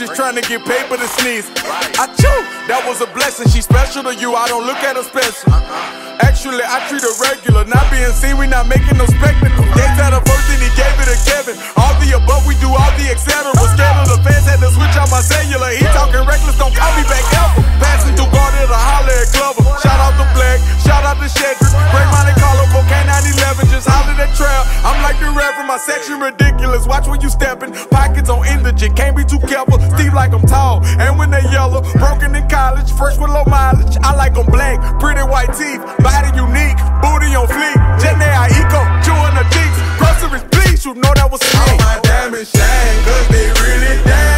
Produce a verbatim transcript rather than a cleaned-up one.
just trying to get paper to sneeze. I chew, that was a blessing. She special to you, I don't look at her special. Actually, I treat her regular. Not being seen, we not making no spectacle. Gave that a first and he gave it to Kevin. All the above, we do all the et cetera. Scared of the fans, had to switch out my cellular. He talking reckless, don't call me back ever. Passing through Garden to holler at Glover. Shout out to Black, shout out to Shedrick. Break Monte Carlo, cocaine nine eleven, just holler at Trail. I'm like the Reverend, my section ridiculous. Watch when you steppin', pockets on indigent, can't be too careful. Steve like I'm tall, and when they yellow, broken in college, fresh with low mileage. I like them black, pretty white teeth, body unique, booty on fleek. Jenny I eco, chewing the cheeks. Groceries, please, you know that was me. All my diamonds shine, cause they really damn.